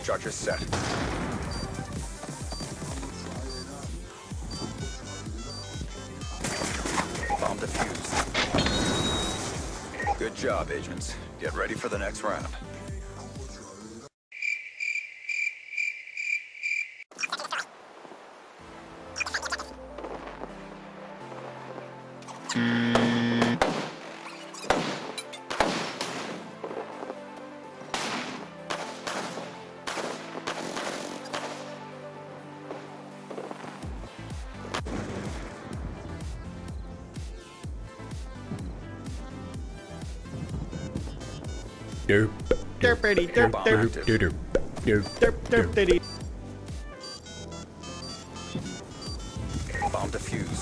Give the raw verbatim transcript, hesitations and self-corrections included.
Turbocharger set. Bomb defused. Good job, agents. Get ready for the next round. Derp. Derpity, derp, Bomb derp, active. Derp. Derp. derp, derp, diddy. Bomb defused.